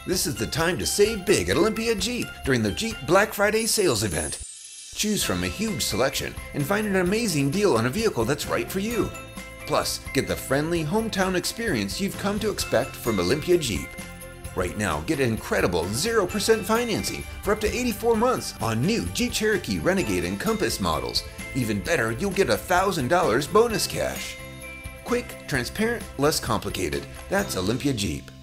This is the time to save big at Olympia Jeep during the Jeep Black Friday sales event. Choose from a huge selection and find an amazing deal on a vehicle that's right for you. Plus, get the friendly hometown experience you've come to expect from Olympia Jeep. Right now, get an incredible 0% financing for up to 84 months on new Jeep Cherokee, Renegade and Compass models. Even better, you'll get $1,000 bonus cash. Quick, transparent, less complicated. That's Olympia Jeep.